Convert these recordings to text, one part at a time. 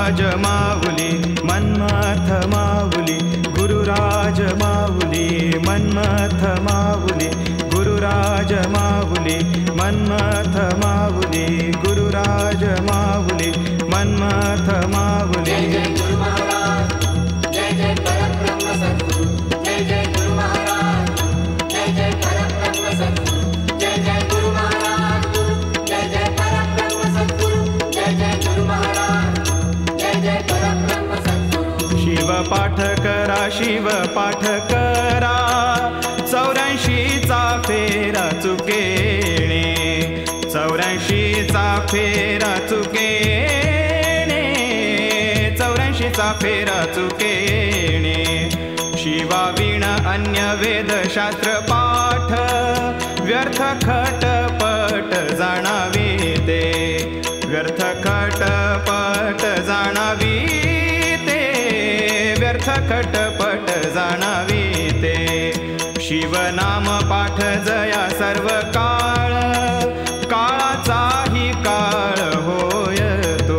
गुरुराज माऊली मन्मथ माऊली गुरुराज माऊली मन्मथ माऊली गुरुराज माऊली मन्मथ माऊली गुरुराज माऊली मन्मथ माऊली. जय जय गुरु महाराज, जय जय परब्रह्म सद्गुरु, जय जय गुरु महाराज, जय जय परब्रह्म सद्गुरु, जय जय गुरु महाराज, जय जय परब्रह्म सद्गुरु, जय जय गुरु महाराज, जय जय परब्रह्म सद्गुरु. शिव पाठ करा, शिव पाठ करा, 84चा फेरा चुकेणे, 84चा फेरा चुकेणे, 84चा फेरा चुकेणे. शिवाविण अन्य वेदशास्त्र पाठ, व्यर्थ खटपट जाणावी ते, व्यर्थ खटपट जाणावी ते, व्यर्थ खटपट जाणावी ते. शिवनाम पाठ जया सर्व काळ, काळाचाही काळ होय तो,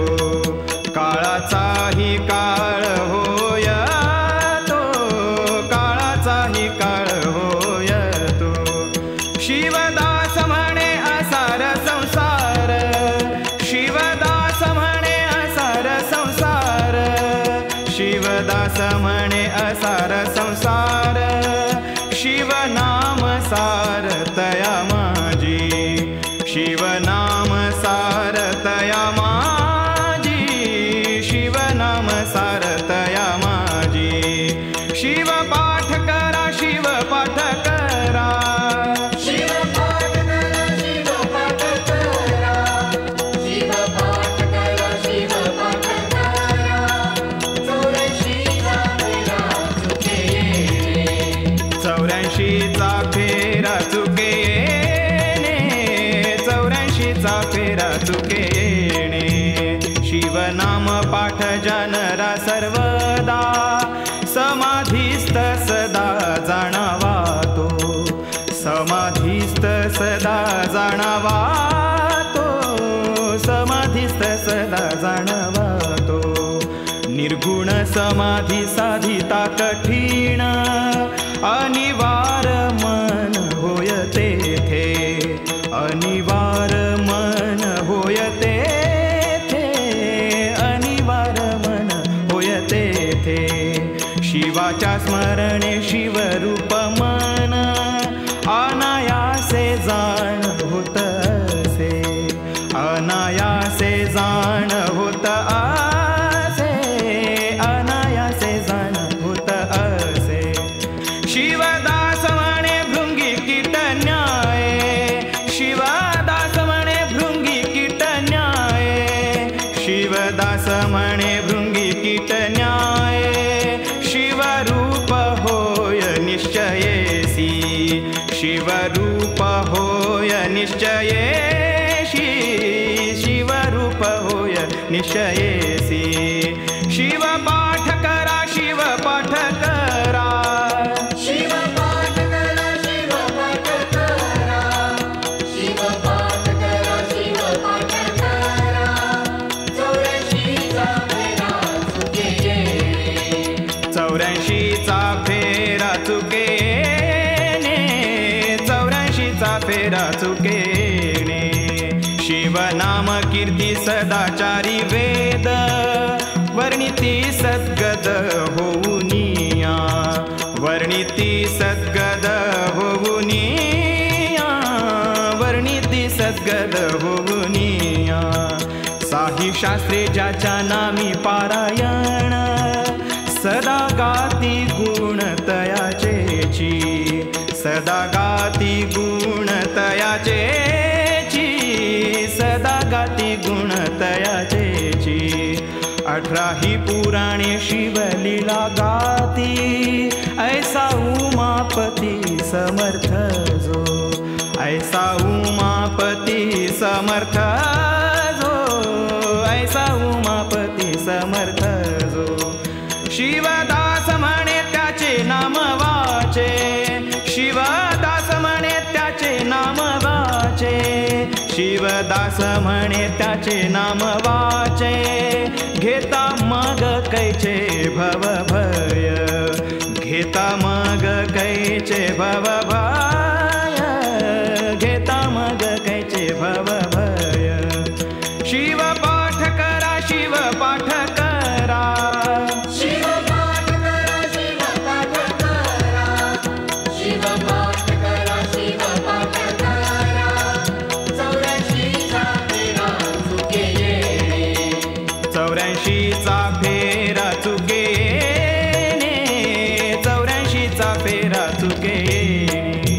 काळाचाही काळ होय तो, काळाचाही काळ होय तो. शिवदास म्हणे असार संसार, शिवदास म्हणे असार संसार, शिवदास म्हणे असार संसार. शिवनाम सार तया माझी, शिवनाम सार तया माझी, शिवनाम सार तया माझी. शिव पाठ करा, शिव पाठ करा, शिव पाठ करा, शिव पाठ करा, शिव पाठ करा, शिव पाठ करा. 84चा फेरा चुकेणे, 84चा फेरा चुकेणे, 84चा फेरा चुकेणे. शिवनाम पाठ जानरा सर्वदा, समाधीस्थ सदा जाणावा तो, समाधीस्थ सदा जाणावा तो, समाधीस्थ सदा जाणावा तो. निर्गुण समाधी साधिता कठीण, अनिवार मन होय तेथे, अनिवार मन होय तेथे, अनिवार मन होय तेथे. शिवाच्या स्मरणे शिवरूप मन, अनायासे जाण होत असे, अनायासे जाण होत असे, अनायासे जाण होत असे. शिवदास म्हणे भृंगी कीट न्याय, शिवदास म्हणे भृंगी कीट न्याय, शिवदास म्हणे भृंगी कीट न्याय. शिवरूप होय निश्चयेसी, शिवरूप होय निश्चयेशी, शिवरूप होय निश्चयेसी. शिव पाठ करा, शिव पाठ करा, शिव पाठ करा, शिव पाठ करा, शिव पाठ करा, शिव पाठ करा. 84चा फेरा चुकेणे, 84चा फेरा चुकेणे, 84चा फेरा चुकेणे. शिवनाम कीर्ती सदाचारी वेद, वर्णिती सद्गद होऊनिया, वर्णिती सद्गद होऊनिया, वर्णिती सद्गद होऊनिया. साही शास्त्रे ज्याच्या नामी पारायण, सदा गाती गुण तयाचेची, सदा गाती गुण तयाचेची, सदा गाती गुण तयाचेची. 18ही पुराणे शिवलीला गाती, ऐसा उमापती समर्थ जो, ऐसा उमापती समर्थ जो, ऐसा उमापती समर्थ जो. शिवदास म्हणे त्याचे नाम वाचे, शिवदास म्हणे त्याचे नाम वाचे, शिवदास म्हणे त्याचे नाम वाचे, घेता मग कैचे भव भय, घेता मग कैचे भव भय, घेता मग कैचे भव भय. शिव पाठ करा, शिव पाठ करा, शिव पाठ करा, शिव पाठ करा, शिव पाठ करा, शिव पाठ करा. 84चा फेरा चुके येणे, 84चा फेरा चुके येणे, 84चा फेरा चुके येणे.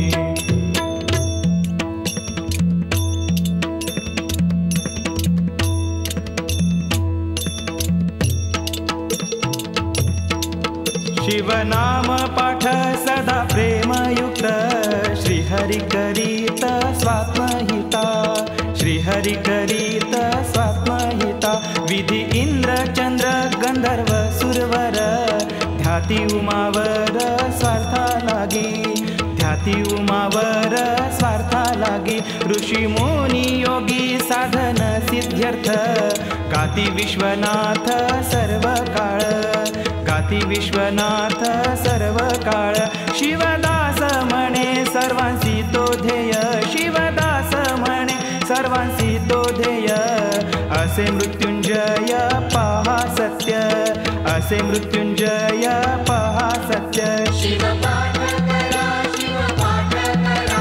शिवनाम पाठ सदा प्रेमयुक्त, श्रीहरि करीत स्वात्महिता, श्रीहरि करीत स्वात्महिता. विधी इंद्र चंद्र गंधर्व सुरवर, ध्याती उमावर स्वार्था लागी, ध्याती उमावर स्वार्था लागी. ऋषी मुनी योगी साधन सिद्ध्यर्थ, गाती विश्वनाथ सर्व काळ, गाती विश्वनाथ सर्व काळ. शिवदास म्हणे सर्वांसी तो ध्येय, शिवदास म्हणे सर्वांसी तो ध्येय. असे मृत्युंजय पहा सत्य, असे मृत्युंजय पहा सत्य. शिव पाठ करा, शिव पाठ करा,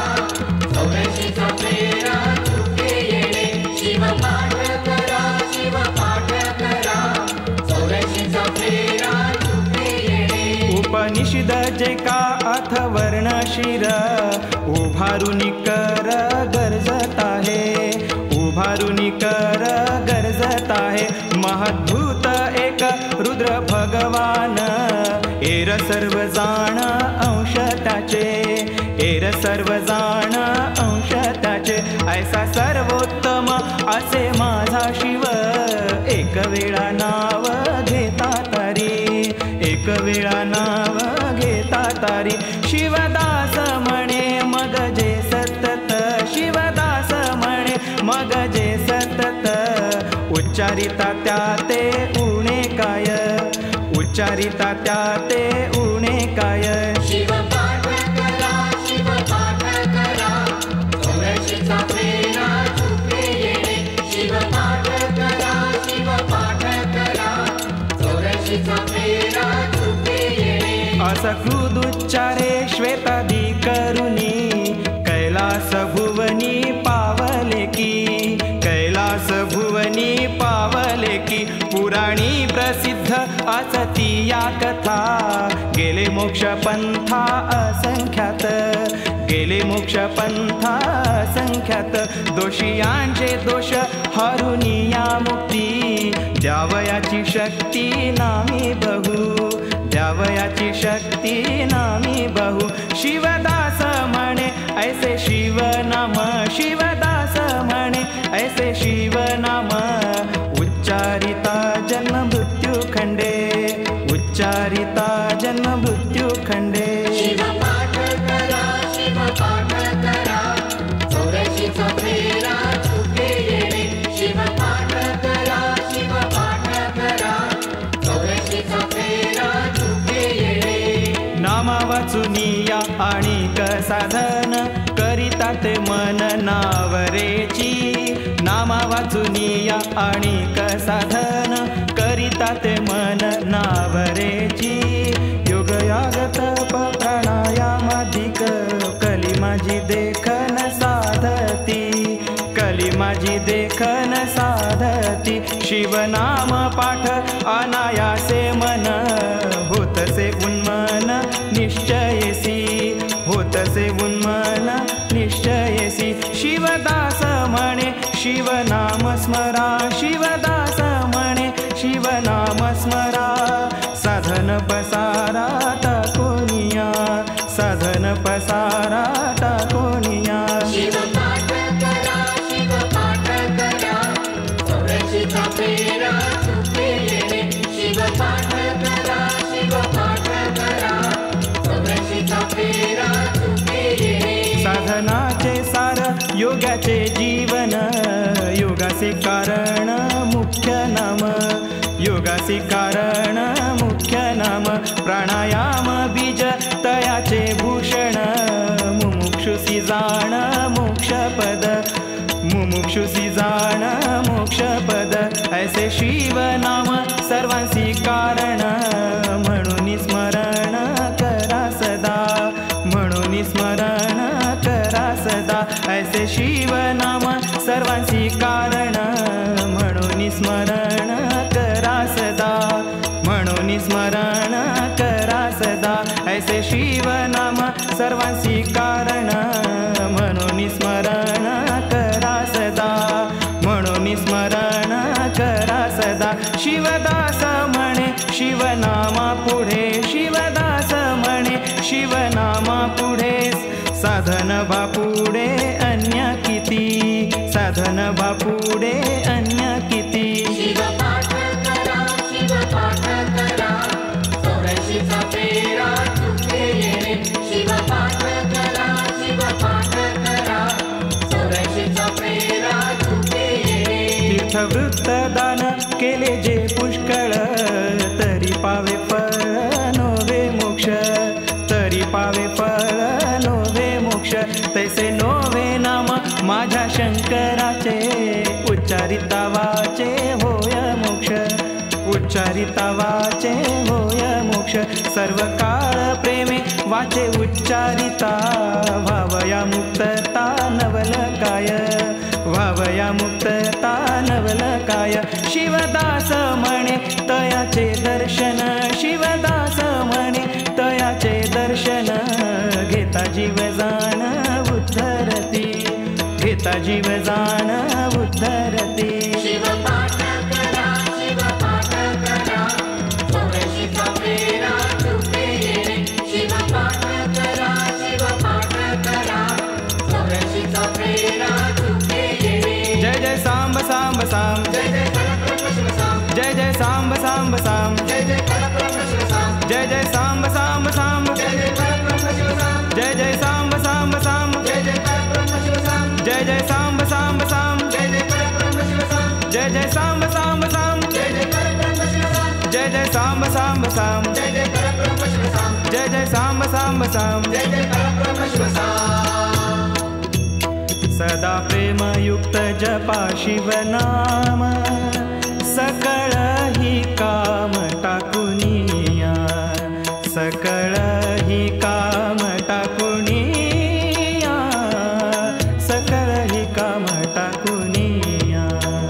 84चा फेरा चुके येणे. शिव पाठ करा, शिव पाठ करा, 84चा फेरा चुके येणे. उपनिषद जे का अथवर्ण शिर, उभारुनी कर गरजत आहे, उभारुनी कर गरजत आहे. महद्भूत एक रुद्र भगवान, एर सर्व जाण अंश त्याचे, एर सर्व जाण अंश त्याचे. ऐसा सर्वोत्तम असे माझा शिव, एक वेळा नाव घेता तारी, एक वेळा नाव घेता तारी. शिवदास म्हणे मग जे सतत, शिवदास म्हणे मग जे सतत. उच्चारिता त्या ते उणे काय, उच्चारिता त्या ते उणे काय. शिव पाठ करा, शिव पाठ करा, 84चा फेरा चुके येणे. शिव पाठ करा, शिव पाठ करा, 84चा फेरा चुके येणे. असकृदुच्चारे श्वेतादी करुणी, कैलास भुवनी पावले की, कैलास भुवनी पावले की. पुराणी प्रसिद्ध असती या कथा, गेले मोक्ष पंथा असंख्यात, गेले मोक्ष पंथा असंख्यात. दोषियांचे दोष हरुनिया मुक्ती, द्यावयाची शक्ती नामी बहु, द्यावयाची शक्ती नामी बहु. शिवदास म्हणे ऐसे शिवनाम, शिवदास म्हणे ऐसे शिवनाम. उच्चारिता जन्म मृत्यू खंडे, उच्चारिता जन्म मृत्यू खंडे. शिव पाठ करा, शिव पाठ करा, 84चा फेरा चुके येणे. शिव पाठ करा, शिव पाठ करा, 84चा फेरा चुके येणे. नामा वाचुनिया आणिक साधन, करिता ते मन नावरेची. नामा वाचुनिया आणिक साधन, करिता ते मन नावरेची. योग याग तप प्राणायामाधिक, कली माझी देखन साधती, कली माझी देखन साधती. शिवनाम पाठ अनायासे मन, होतसे उन्मन निश्चयसी, होतसे उन्मन निश्चयसी. शिवदास म्हणे शिवनाम स्मरा, शिवदास म्हणे शिवनाम स्मरा. साधन पसारा टाकोनिया, साधन पसारा टाकोनिया. शिव पाठ करा, शिव पाठ करा, 84चा फेरा चुके येणे. शिव पाठ करा, शिव पाठ करा, 84चा फेरा चुके येणे. साधनाचे सार योग योगाचे जीवन योगासी कारण मुख्य नाम योगासी कारण मुख्य नाम प्राणायाम बीज तयाचे भूषण मुमुक्षुसी जाण मोक्षपद मुमुक्षुसी जाण मोक्षपद ऐसे शिव नाम सर्वांसी कारण म्हणून स्मरण करा सदा म्हणून स्मरण करा सदा ऐसे शिव नाम सर्वांसी कारण म्हणून स्मरण करा सदा म्हणून स्मरण करा सदा ऐसे शिव नाम सर्वांसी कारण म्हणून स्मरण करा सदा म्हणून स्मरण करा सदा शिवदास म्हणे शिवनामा पुढे शिवदास म्हणे शिवनामा पुढे साधन बापुडे अन्य किती साधन बापुडे अन्य किती शिव पाठ करा शिव पाठ करा 84चा फेरा चुके येणे शिव पाठ करा शिव पाठ करा 84चा फेरा चुके येणे तीर्थवृत्त दान केले जे पुष्कळ तरी पावे फळ नोवे मोक्ष तरी पावे फळ नोवे मोक्ष तैसे नोवे नाम माझ्या शंकराचे उच्चारिता वाचे होय मोक्ष उच्चारिता वाचे होय मोक्ष सर्व काळ प्रेमे वाचे उच्चारिता भावया मुक्तता नवल काय भावया मुक्तता नवल काय शिवदास म्हणे तयाचे दर्शन शिवदास म्हणे तयाचे दर्शन घेता जीव जाण उद्धरती घेता जीव जाण उद्धरती शिव पाठ करा शिव पाठ करा 84चा फेरा चुके येणे शिव पाठ करा शिव पाठ करा 84चा फेरा चुके येणे जय जय सांब सांब सांब जय जय परब्रह्म शिव सांब जय जय सांब सांब सांब जय जय परब्रह्म शिव सांब जय जय सांब सांब सांब जय जय परब्रह्म शिव सांब जय जय सांब सांब सांब जय जय परब्रह्म शिव सांब जय जय सांब सांब सांब जय जय परब्रह्म शिव सांब जय जय सांब सांब सांब जय जय परब्रह्म शिव सांब जय जय सांब सांब सांब जय जय परब्रह्म शिव सांब जय जय सांब सांब सांब जय जय परब्रह्म शिव सांब सदा प्रेमयुक्त जपा शिव नाम सकळ ही काम टाकुनिया सकळ ही काम टाकुनिया सकळ ही काम टाकुनिया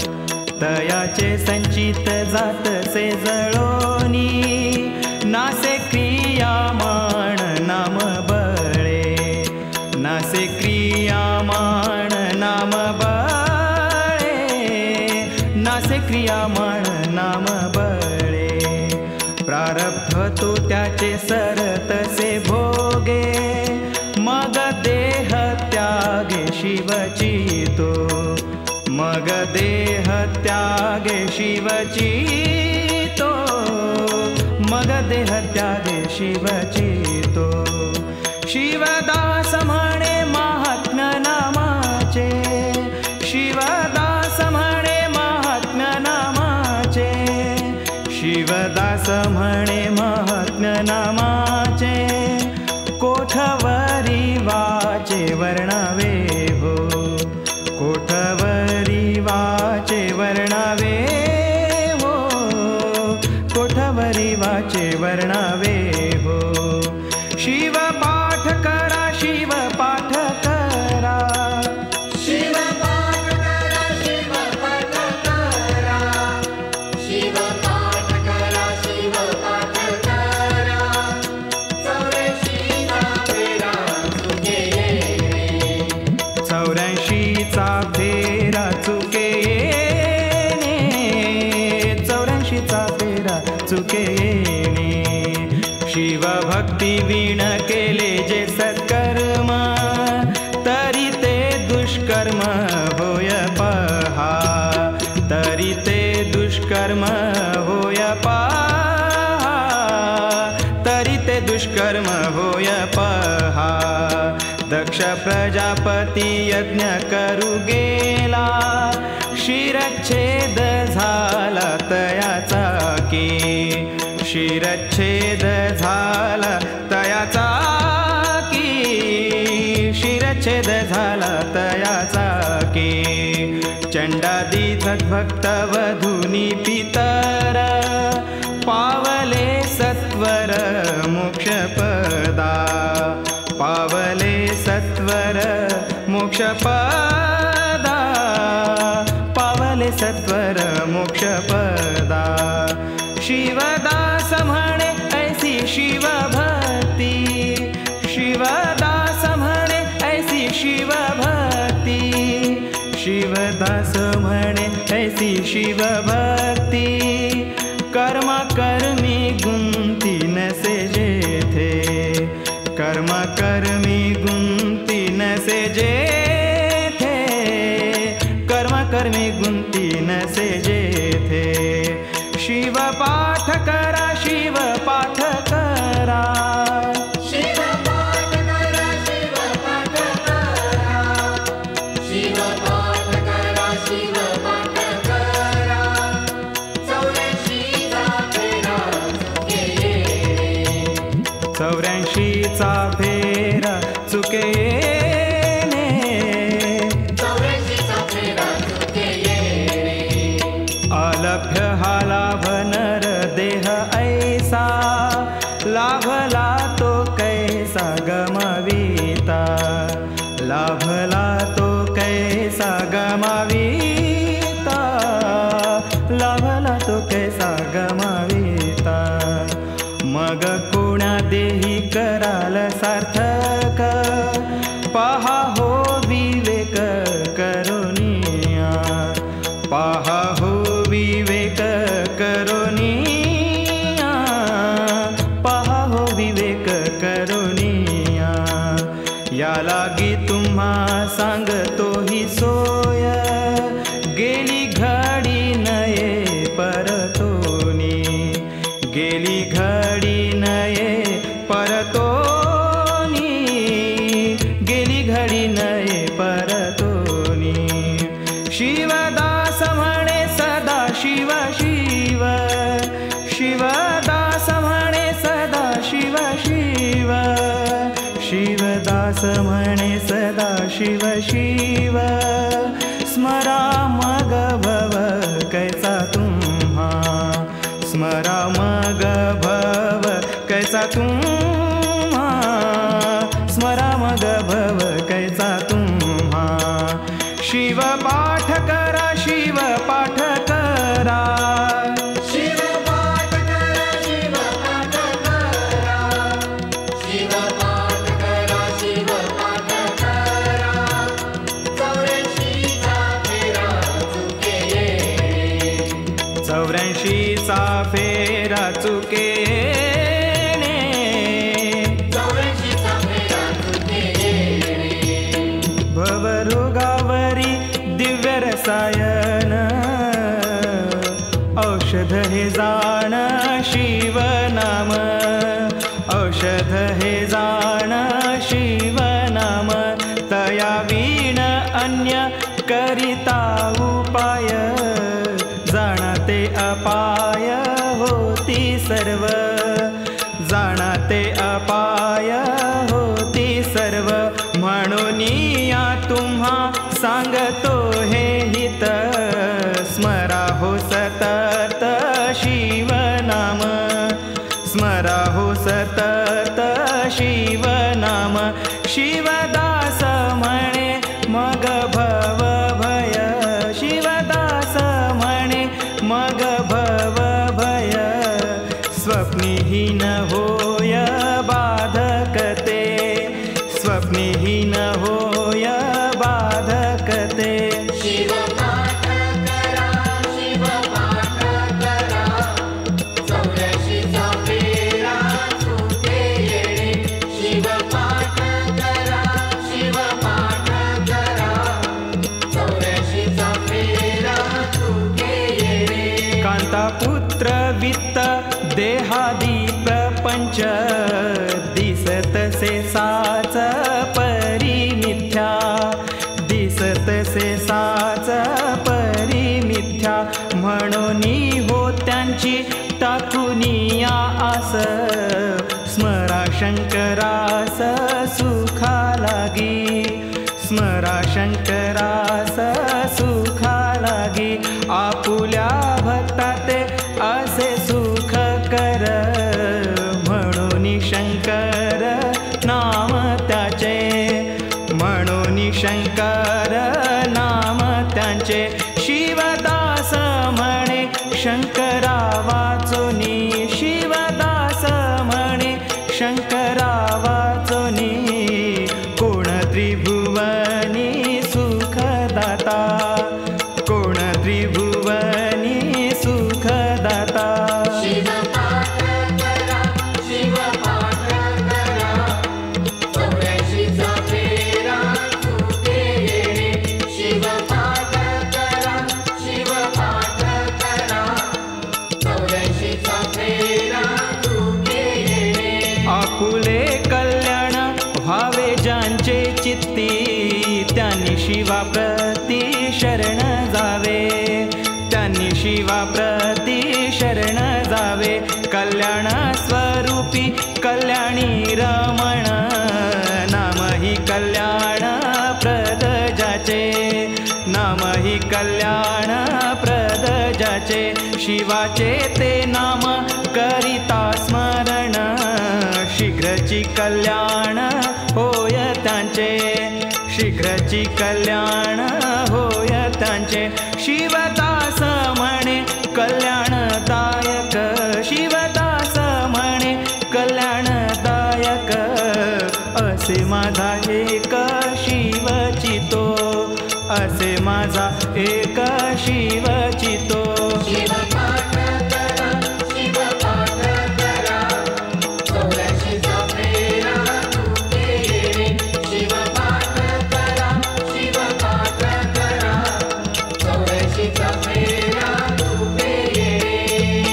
तयाचे संचित जात से जळोनी नासे क्रियामाण नाम बळे नासे क्रियामाण नाम बळे नासे क्रियामाण नाम बळे प्रारब्ध तो त्याचे सरतसे भोगे मग देह त्यागे शिवची तो मग देह त्यागे शिवची तो मग देह त्यागे शिवची तो शिवदास म्हणे महात्म्य नामाचे शिवदास म्हणे महात्म्य नामाचे शिवदास म्हणे महात्म्य नामाचे कोठवरी वाचे वर्णावे हो कोठवरी वाचे वर्णावे हो कोठवरी वाचे वर्णावे हो शिव पाठ करा शिव पाठ करा शिव पाठ करा शिव पाठ करा शिव पाठ करा शिव पाठ करा 84चा फेरा चुके येणे 84चा फेरा चुके येणे 84चा फेरा चुके येणे शिव भक्ती विण केले जे सत्कर्म तरी ते दुष्कर्म होय पहा तरी ते दुष्कर्म होय पहा तरी ते दुष्कर्म होय पहा दक्ष प्रजापती यज्ञ करू चंडादी सद्भक्त वधूनी पितर पावले सत्वर मोक्षपदा पावले सत्वर मोक्षपदा पावले सत्वर मोक्षपदा शिवदास म्हणे ऐसी शिवभक्ती शिवदास म्हणे ऐसी शिवभक्ती शिवदास म्हणे ऐसी शिवभक्ती कर्म कर्मी गुंती नसे जेथे कर्म कर्मी गुंती नसे जेथे कर्म कर्मी गुंती नसे जेथे शिव पाठ करा शिव पाठ करा शिव पाठ करा शिव पाठ करा शिव पाठ करा शिव पाठ करा 84चा फेरा चुके येणे 84चा फेरा चुके येणे अलभ्य हा लाभ नर देह ऐसा लाभला तो कैसा गमविता लाभला तो कैसा गमविता लाभला तो कैसा गमविता मग कोणा देही कराल सार्थक पहा हो विवेक करोनिया पहा हो विवेक करोनिया पहा हो विवेक करोनिया या लागी तुम्हा सांगतो ही सोय गेली घडी नये परतोनी गेली घडी नये परतोनी गेली घडी नये परतोनी शिवदास म्हणे सदा शिव शिव शिवदास म्हणे सदा शिव शिव शिवदास म्हणे सदा शिव शिव स्मरा मग भव कैसा तुम्हा स्मरा मग भव कैसा तुम्हा स्मरा मग भव कैसा तुम्हा शिव पाठ करा शिव पाठ करा शिव पाठ करा शिव पाठ करा शिव पाठ करा शिव पाठ करा 84चा फेरा चुके येणे 84चा फेरा चुके येणे 84चा फेरा चुके येणे भवरोगावरी दिव्य रसायन औषध हे जाण शिव नाम औषध हे जाण शिव नाम तया वीण अन्य करिता उपाय जाणते अपाय होती सर्व जाणते अपाय होती सर्व म्हणून या तुम्हा सांगतो हे हित स्मरा हो सतत शिव नाम स्मरा हो सतत शिव नाम शिवदास म्हणे मग भव भय शिवदास म्हणे मग भव भय स्वप्नीहीन होय बाधकते स्वप्नीहीन होय बाधकते शिव पाठ करा शिव पाठ करा 84चा फेरा चुके येणे शिव पाठ करा शिव पाठ करा 84चा फेरा चुके येणे कांता पुत्र वित्त देहादी प्रपंच दिसत से साच परी मिथ्या दिसत से साच परी मिथ्या म्हणून हो त्यांची टाकूनिया आस स्मरा शंकरास सुखा लागी स्मरा शंकरास सुखा शिवदास म्हणे शंकरा वाचोनी, शिवदास म्हणे शंकरा वाचोनी, कोण त्रिभुवनी सुखदाता, कोण त्रिभुवनी सुखदाता. शिव पाठ करा, शिव पाठ करा, 84चा फेरा चुके येणे. शिव पाठ करा, शिव पाठ करा, 84चा फेरा चुके येणे. आकुले कल्याण व्हावे ज्यांचे चित्ती, त्यांनी शिवाप्रती शरण जावे, त्यांनी शिवाप्रती शरण जावे. कल्याण स्वरूपी कल्याणी रमण, नाम ही कल्याण प्रद जाचे, नाम ही कल्याण प्रद जाचे. शिवाचे ते नाम करिता स्मरण, शीघ्रची कल्याण होय त्यांचे, शीघ्रची कल्याण होय त्यांचे. शिवदास म्हणे कल्याणदायक, शिवदास म्हणे कल्याणदायक, असे माझा एक शिवचितो, असे माझा एक शिवचितो. शिव पाठ करा, शिव पाठ करा, 84चा फेरा चुके येणे. शिव पाठ करा, शिव पाठ करा, 84चा फेरा चुके येणे.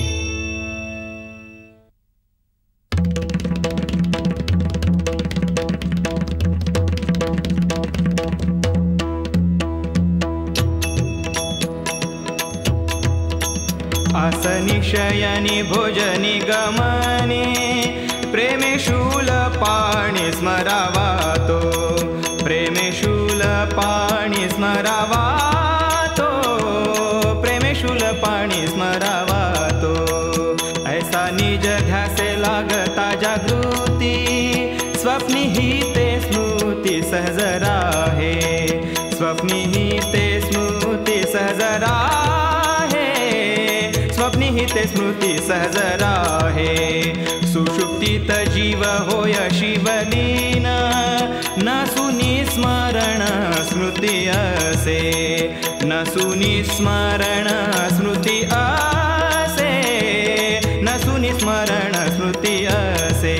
आसनी शयनी भोजनी गमने, प्रेमे शूल पाणी स्मरावा तो, प्रेमे शूल पाणी स्मरावा तो, प्रेमे शूल पाणी स्मरावा तो. ऐसा निज ध्यासे लागता जागृती, स्वप्नी ही ते स्मृती सहज राहे, स्वप्नी ही ते स्मृती सहज राहे, स्वप्नी ही ते स्मृती सहज राहे. सुषुप्तीत जीव होय शिवलीन, न सुनी स्मरण स्मृती असे, न सुनी स्मरण स्मृती असे, न सुनी स्मरण स्मृती असे.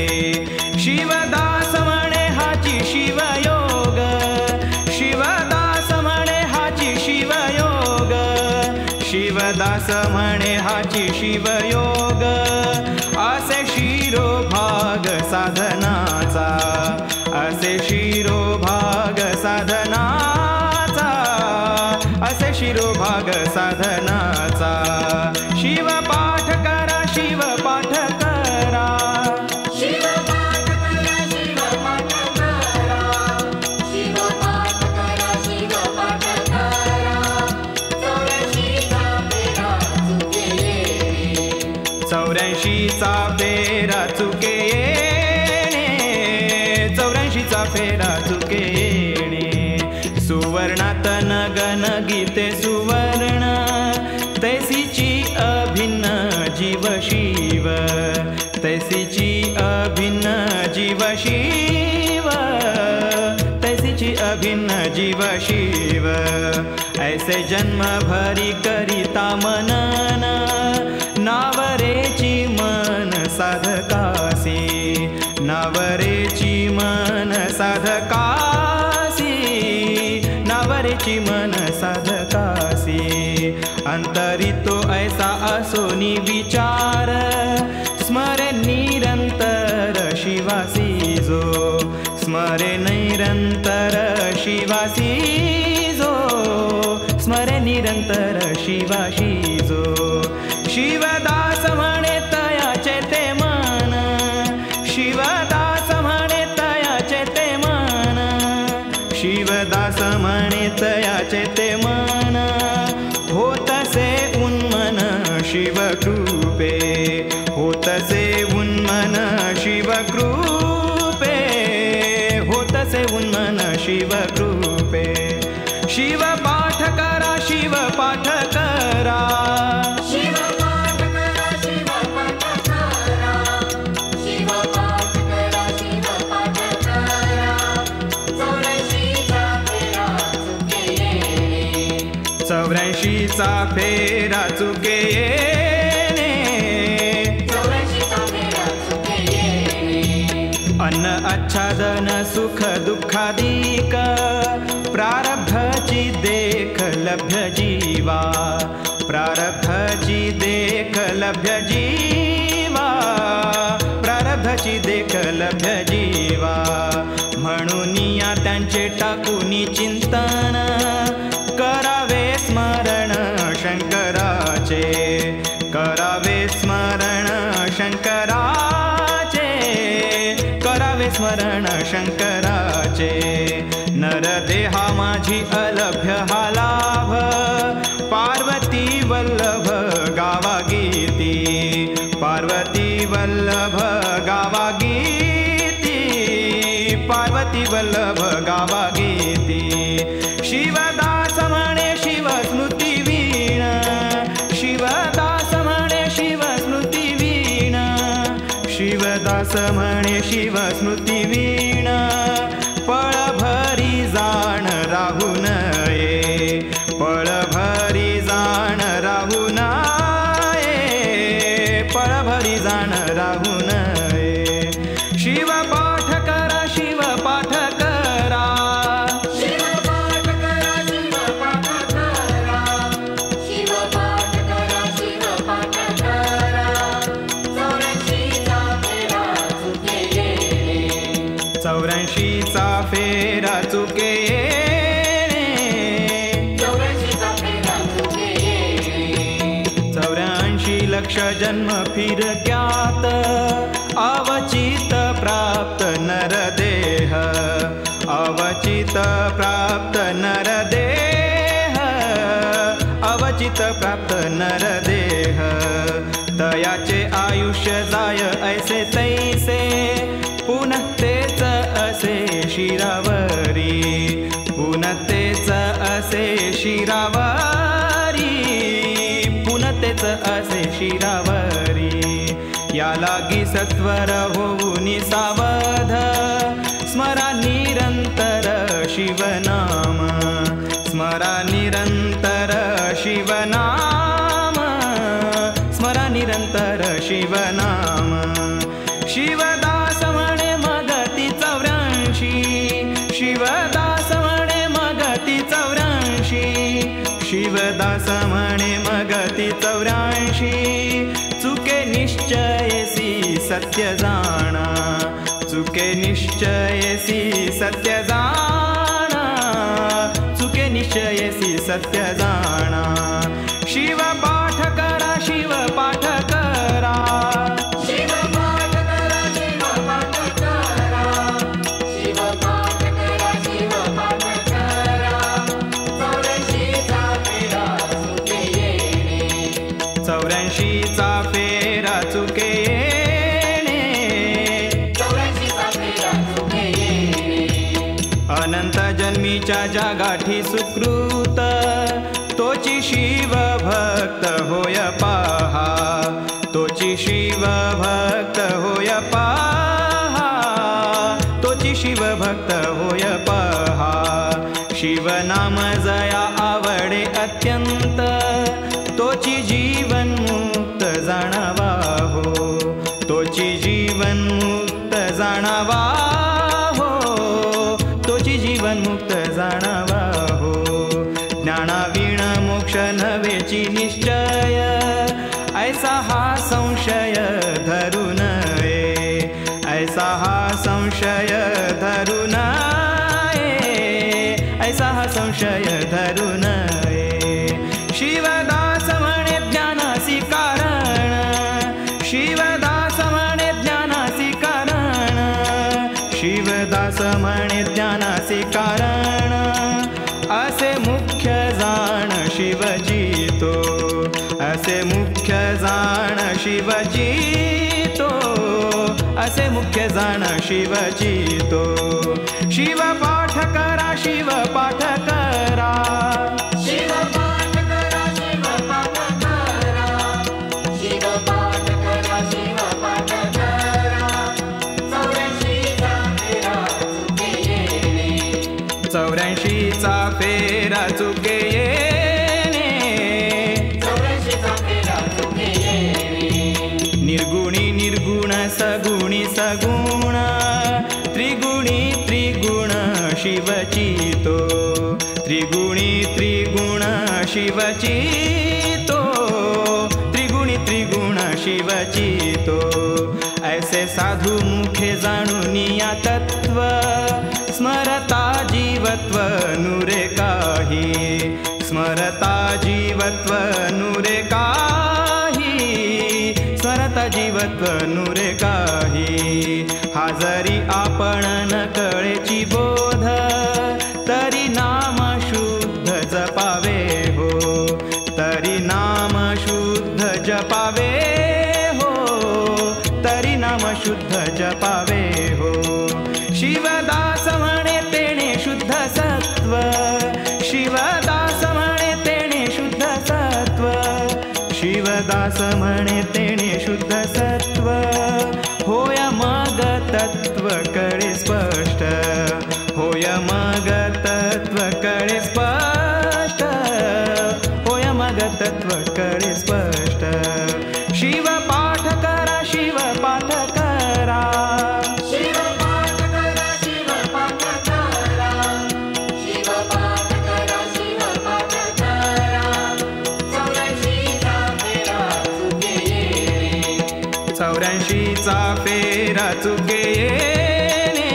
शिवदास म्हणे हाची शिवयोग, शिवदास म्हणे हाची शिवयोग, शिवदास म्हणे हाची शिवयोग. असे शिरोभाग साधनाचा, असे शिरोभाग साधनाचा, असे शिरोभाग साधनाचा. शिव पाठ करा, शिव पाठ करा, शिव पाठ करा, शिव पाठ करा, शिव पाठ करा, शिव पाठ करा, 84चा फेरा चुके येणे. 84चा फेरा चुके येणे, 84चा फेरा चुके येणे. सुवर्णात नगन गीते सुवर्ण, तैसीची अभिन्न जीव शिव, तैसीची अभिन्न जीव शिव, तैसीची अभिन्न जीव शिव. ऐसे जन्म भरी करिता मनन, नावरेची मन साधकासी, नावरेची मन साधकासी, नावरेची मन साधकासी. अंतरितो ऐसा असोनी विचार, स्मरे निरंतर शिवासी जो, स्मरे निरंतर शिवासी जो, स्मरे निरंतर शिवाशी जो. शिवदास म्हणे तयाचे ते मन, शिवदास म्हणे तयाचे ते मन, शिवदास म्हणे तयाचे ते मन. होतसे उन्मन शिवकृपे, होतसे उन्मन शिवकृपे, होतसे उन्मन शिवकृपे. शिव पाठ करा, शिव पाठ करा शिव पाठ करा शिव पाठ करा शिव पाठ करा शिव पाठ करा 84चा फेरा चुके येणे 84चा फेरा चुके येणे अन्न आच्छादन सुख दुःखादिक प्रारब्धची देख लभ्य जीवा प्रारब्धची देख लभ्य जीवा प्रारब्धची देख लभ्य जीवा म्हणून या त्यांचे टाकूनी चिंतन करावे स्मरण शंकराचे करावे स्मरण शंकराचे करावे स्मरण शंकराचे नरदेहा माझी अलभ्य हा लाभ पार्वती वल्लभ गावा गीती पार्वती वल्लभ गावा गीती पार्वती वल्लभ गावा गीती शिवदास म्हणे शिव स्मृती वीण शिवदास म्हणे शिव स्मृती वीण शिवदास म्हणे शिव स्मृती वीण पळभरी जाण राहू नये पळभरी जाण राहू नये पळभरी जाण राहू नये शिव पाठ करा शिव पाठ करा शिव पाठ करा शिव पाठ करा शिव पाठ करा शिव पाठ करा 84चा फेरा चुके येणे 84चा फेरा चुके येणे 84चा फेरा चुके येणे 84 लक्ष जन्म फिरक्यात अवचित प्राप्त नरदेह अवचित प्राप्त नरदेह अवचित प्राप्त नरदेह तयाचे आयुष्य जाय ऐसे तैसे पुनः तेच असे शिरावरी पुनः तेच असे शिरावरी पुनः तेच असे शिरावरी या लागी सत्वर होऊन सावध स्मरा निरंतर शिवनाम स्मरा निरंतर शिवनाम स्मरा निरंतर शिवनाम शिवदास म्हणे मगती 84 शिवदास म्हणे मगती 84 शिवदास म्हणे मगती 84 चुके निश्चयसी सत्य जाणा चुके निश्चयसी सत्य जाणा चुके निश्चयसी सत्य जाणा शिव पाठ करा शिव पाठ करा शिव पाठ करा शिव पाठ करा शिव पाठ करा शिव पाठ करा 84चा फेरा चुके येणे 84चा फेरा चुके येणे 84चा फेरा चुके येणे अनंत जन्मीच्या जागाठी सुकृत तोची शिव भक्त होय पहा तोची शिव भक्त होय पहा तोची शिव भक्त होय पहा शिव नाम जया आवडे अत्यंत तोची जीवन मुक्त जाणावा हो तोची जीवन मुक्त जाणावा हो तोची जीवन मुक्त जाणावा हो ज्ञानावीण मोक्ष नव्हेची निश्चय ऐसा हा संशय धरू नये ऐसा हा संशय धरू नये ऐसा हा संशय धरू नये शिवदास म्हणे ज्ञानासी कारण शिवदास म्हणे ज्ञानासी कारण शिवदास म्हणे ज्ञानासी कारण असे मुख्य जाण शिवजी तो असे मुख्य जाण शिवजी तो असे मुख्य जाण शिवजी तो शिव पाठ करा शिव पाठ करा शिव पाठ सगुण त्रिगुणी त्रिगुण शिवचितो त्रिगुणी त्रिगुण शिवचितो त्रिगुणी त्रिगुण शिवचितो ऐसे साधु मुखे जाणुनिया तत्व स्मरता जीवत्व नुरे काही स्मरता जीवत्व नुरे काही स्मरता जीवत्व नुरे काही हा जरी आपण न कळेची बोध तरी नाम शुद्ध जपावे हो तरी नाम शुद्ध जपावे हो तरी नाम शुद्ध जपावे हो शिवदास म्हणे तेणे शुद्ध सत्व शिवदास म्हणे तेणे शुद्ध सत्व शिवदास म्हणे तेणे शुद्ध सत्व होय मग तत्व कळे स्पष्ट होय मग तत्व कळे स्पष्ट होय मग तत्व कळे स्पष्ट शिव पाठ करा शिव पाठ करा शिव पाठ करा शिव पाठ करा शिव पाठ करा शिव पाठ करा 84चा फेरा चुके येणे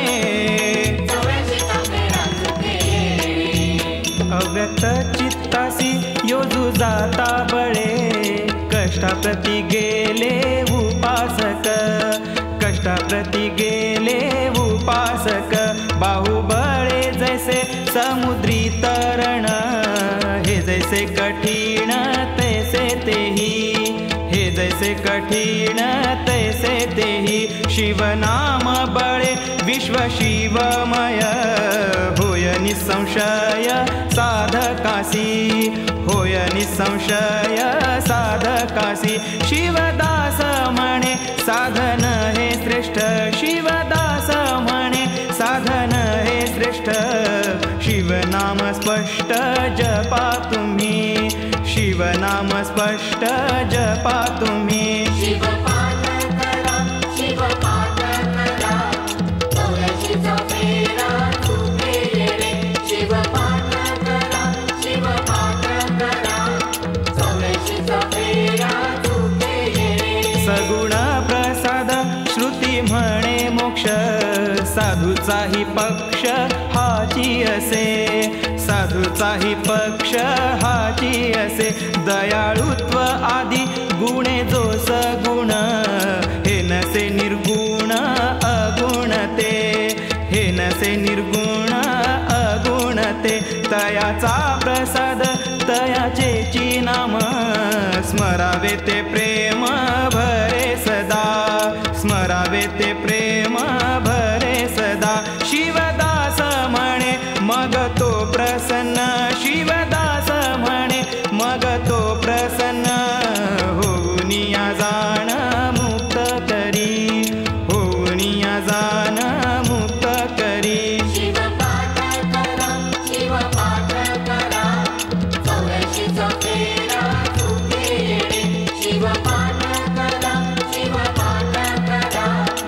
84चा फेरा चुके येणे अव्यक्त चित्तासी योजू जाता बळे कष्टाप्रती गेले उपासक कष्टाप्रती गेले उपासक बाहुबळे जैसे समुद्री तरण हे जैसे कठीण तैसे तेही हे जैसे कठीण तैसे तेही शिवनाम बळे विश्व शिवमय होय निसंशय साधकासी होय निसंशय साधकासी शिवदास म्हणे साधन हे श्रेष्ठ शिवदास म्हणे साधन हे श्रेष्ठ शिवनाम स्पष्ट जपा तुम्ही शिवनाम स्पष्ट जपा तुम्ही शिव पाठ करा शिव पाठ करा 84चा फेरा चुके येणे शिव पाठ करा शिव पाठ करा 84चा फेरा चुके येणे सगुण प्रसाद श्रुती म्हणे मोक्ष साधूचाही पक्ष हाची असे साधूचाही पक्ष हाची असे दयाळुत्व आदी गुणे जो सगुण हे नसे निर्गुण अगुणते हे नसे निर्गुण अगुणते तयाचा प्रसाद तयाचेची नाम स्मरावे ते प्रेम भरे सदा स्मरावे ते प्रेम भरे सदा शिवदास म्हणे मग तो प्रसन्न शिवदास म्हणे मग तो प्रसन्न होऊनिया जाण मुक्त करी होऊनिया जाण मुक्त करी शिव पाठ करा शिव पाठ करा 84चा फेरा चुके येणे शिव पाठ करा शिव पाठ करा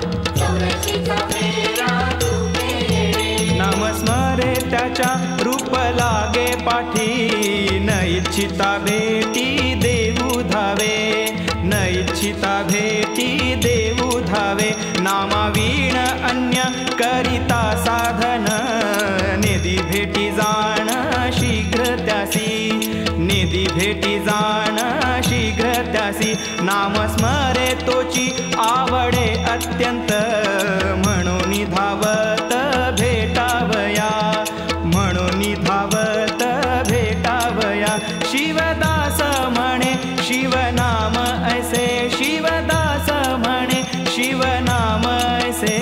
84चा फेरा चुके येणे नाम स्मरे त्याच्या रूप लागे पाठी न इच्छिता भेटी देऊ धावे न इच्छिता भेटी देऊ धावे नामावीण अन्य करिता साधन निधी भेटी जाण शीघ्र त्यासी निधी भेटी जाण शीघ्र त्यासी नाम स्मरे तोची आवडे अत्यंत म्हणून धावत भेटावया म्हणून धावत भेटावया शिवदास म्हणे शिवनाम ऐसे शिवदास म्हणे शिवनाम ऐसे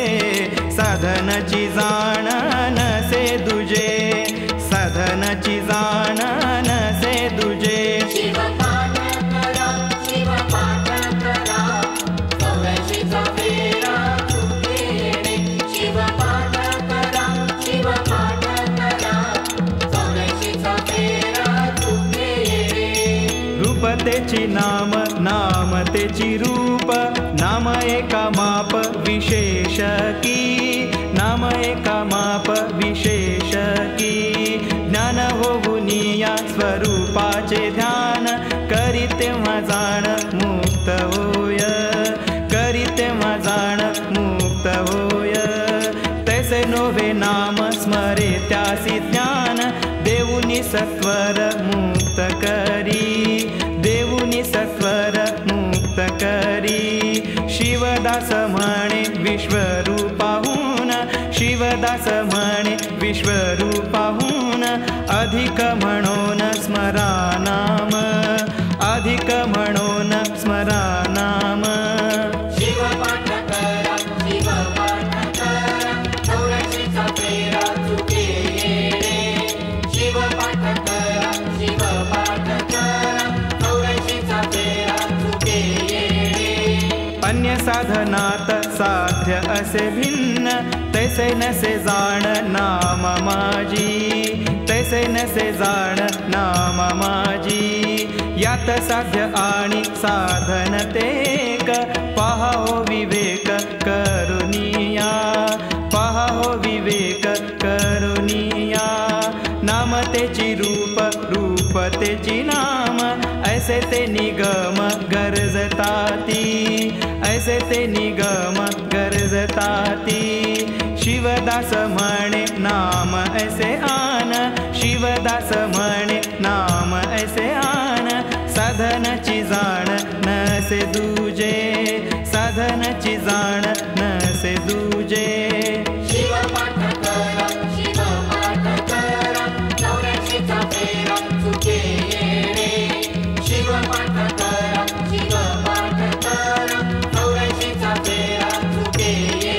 साधनाची जाण नसे दुजे साधनाची जाण नसे दुजे शिव पाठ करा शिव पाठ करा 84चा फेरा चुके येणे शिव पाठ करा शिव पाठ करा 84चा फेरा चुके येणे रूप तेची नाम, नाम तेची रूप, नाम एका माप विशेष की, नाम एका माप विशेष की. ज्ञान होऊनी या स्वरूपाचे ध्यान, करी तेव्हा जाण मुक्त होय, करी तेव्हा जाण मुक्त होय. तैसे नोवे नाम स्मरे त्यासी ज्ञान, देऊनी सत्वर मुक्त करी, देऊनी सत्वर मुक्त करी. शिवदास म्हणे विश्वरूपाहून, शिवदास म्हणे विश्वरूपाहून, अधिक म्हणून स्मरा नाम, अधिक म्हणून स्मरा नाम. शिव पाठ करा, शिव पाठ करा, चौऱ्याशीचा फेरा चुके येणे. शिव पाठ करा, शिव पाठ करा, चौऱ्याशीचा फेरा चुके येणे. अन्य साधनात साध्य असे भिन्न, तैसे नसे जाण नाम माझी, तैसे नसे जाण नाम माझी. यात साध्य आणि साधन तेक, पहा हो विवेक करुनिया, पहा हो विवेक करुनिया. नाम तेची रूप, रूप तेची नाम, ऐसे ते निगम गरजताती, ऐसे ते निगम गरजताती. शिवदास म्हणे नाम ऐसे आन, शिवदास म्हणे नाम ऐसे आन. साधनाची जाण नसे दूजे, साधनाची जाण नसे दूजे. शिव पाठ करा, शिव पाठ करा, चौऱ्याशीचा फेरा चुके येणे. शिव पाठ करा, शिव पाठ करा, चौऱ्याशीचा फेरा चुके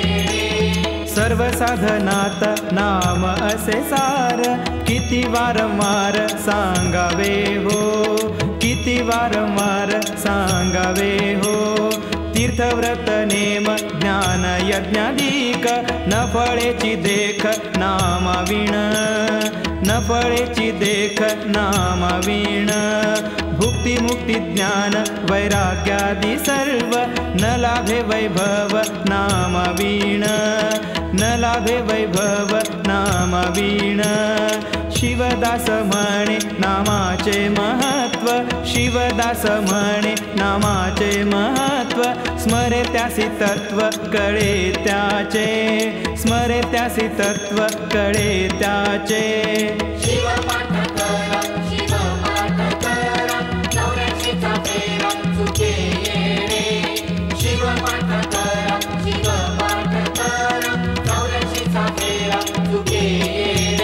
येणे. सर्व साधनात नाम असे सार, किती वारंवार सांगावे हो, किती वारंवार सांगावे हो. तीर्थव्रत नेम ज्ञान यज्ञाधिक, न फळेची देख नामाविण, न फळेची देख नामाविण. भुक्ती मुक्ती ज्ञान वैराग्यादी सर्व, न लाभे वैभव नामाविण, न लाभे वैभव नामाविण. शिवदास म्हणे नामाचे महत्व, शिवदास म्हणे नामाचे महत्व. स्मरे त्यासी तत्व कळे त्याचे, स्मरे त्यासी तत्व कळे त्याचे. शिव पाठ करा, शिव पाठ करा, चौऱ्याशीचा फेरा चुके येणे. शिव पाठ करा, शिव पाठ करा, चौऱ्याशीचा फेरा चुके येणे.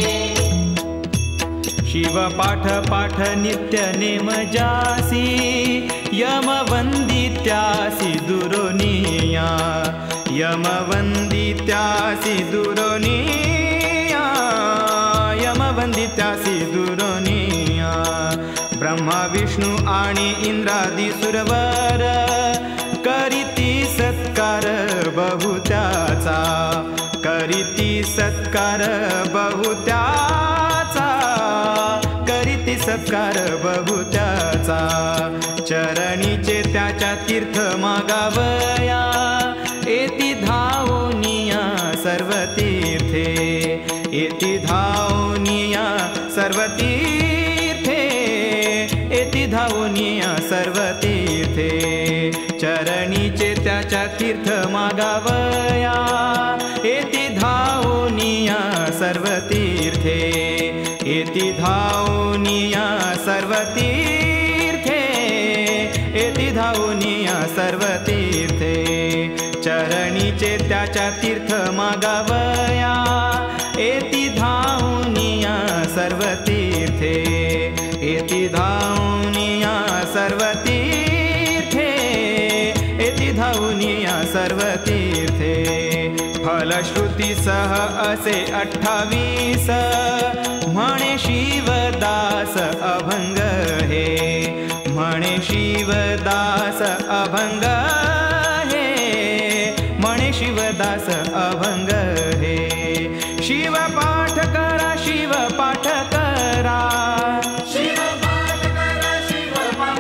शिव पाठ पाठ नित्य नेम जासी, यम वंदित्यासी दुरोनिया, यम वंदित्यासी दुरोनिया, यम वंदित्यासी दुरोनिया. ब्रह्मा विष्णू आणि इंद्रादी सुरवर, करीती सत्कार बहुत्याचा, करीती सत्कार बहुत्याचा, करीती सत्कार बहुत्याचा. चरणीचे त्याच्या तीर्थ मागावया, एती धावनिया सर्व तीर्थे, एती धावनिया सर्व तीर्थे, एती धावनिया सर्व तीर्थे. चरणीचे त्याच्या तीर्थ मागावया, एती धावनिया सर्व तीर्थे, एती धावनिया सर्व तीर्थे, एती धावनिया सर्व तीर्थे. चरणीचे त्याच्या तीर्थ मागावया, एती धावनिया सर्व तीर्थे, एती धावनिया सर्व तीर्थे, एती धावनिया सर्व तीर्थे. फलश्रुतीसह असे 28 म्हणे शिवदास अभंग हे, म्हणे शिवदास अभंग हे, म्हणे शिवदास अभंग हे. शिव पाठ करा, शिव पाठ करा, शिव पाठ करा, शिव पाठ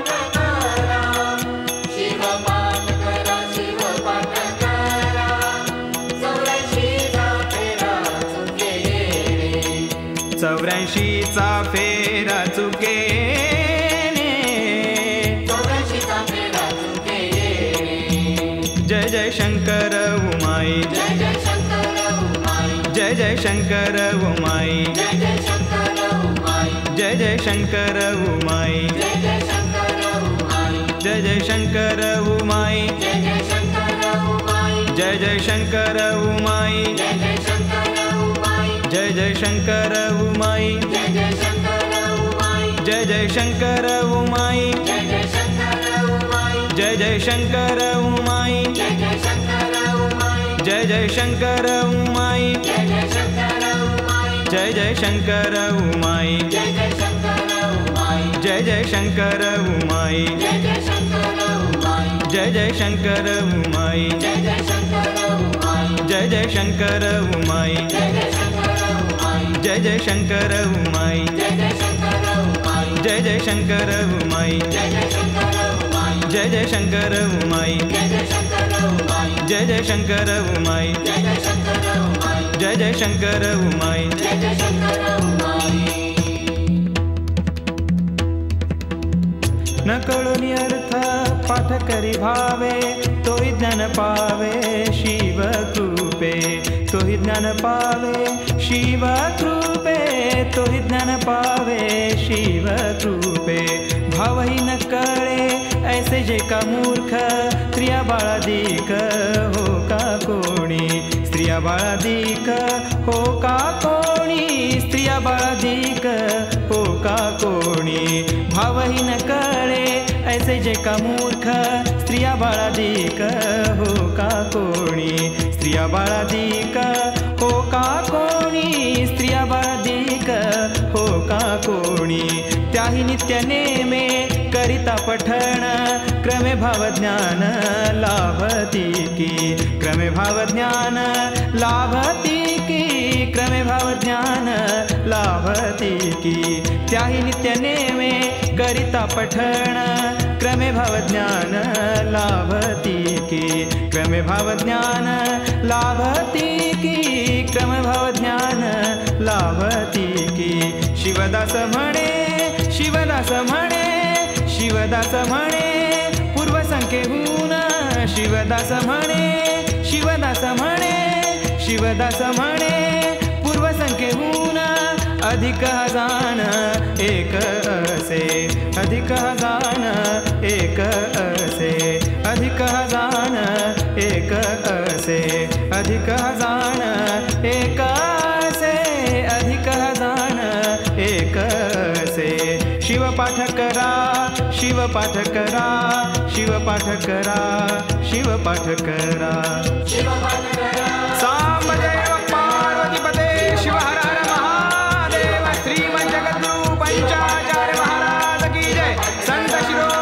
उमाई जय जय शंकर उमाई जय जय शंकर उमाई जय जय शंकर उमाई जय जय शंकर उमाई जय जय शंकर उमाई जय जय शंकर उमाई जय जय शंकर उमाई जय जय शंकर उमाई जय जय शंकर उमाई जय जय शंकर उमाई जय जय शंकर उमाई जय जय शंकर उमाई जय जय शंकर उमाई जय जय शंकर उमाई जय जय शंकर उमाई जय जय शंकर उमाई जय जय शंकर उमाई जय जय शंकर उमाई जय जय शंकर उमाई न कळोनी अर्थ पाठ करी भावे तोही ज्ञान पावे शिव कृपे तोही ज्ञान पावे शिव कृपे तोही ज्ञान पावे शिव कृपे भावही न कळे ऐसे जे का मूर्ख स्त्रिया बाळादिक हो का कोणी स्त्रिया बाळादिक हो का कोणी स्त्रिया बाळादिक हो का कोणी भावही न कळे ऐसे जे का मूर्ख स्त्रिया बाळादिक हो का कोणी स्त्रिया बाळादिक हो का कोणी स्त्रिया बाळादिक हो का कोणी त्याही नित्य नेमे करिता पठण क्रमे भावज्ञान लाभती की क्रमे भावज्ञान लाभती की क्रमे भावज्ञान लाभती की त्याही नित्य नेमे करिता पठण क्रमे भावज्ञान लाभती की क्रमे भावज्ञान लाभती की क्रमे भावज्ञान लाभती की शिवदास म्हणे शिवदास म्हणे शिवदास म्हणे पूर्वसंख्येहून शिवदास म्हणे शिवदास म्हणे शिवदास म्हणे पूर्वसंख्येहून अधिक जाण एक असे अधिक जाण एक असे अधिक जाण एक असे अधिक जाण एक असे अधिक जाण एक असे शिवपाठ करा शिवपाठ करा शिवपाठ करा शिवपाठ करा सामदेव पार्वतीपते शिव हर हर महादेव श्रीमन जगद्गुरु पंचाचार्य महाराज की जय संत शिरो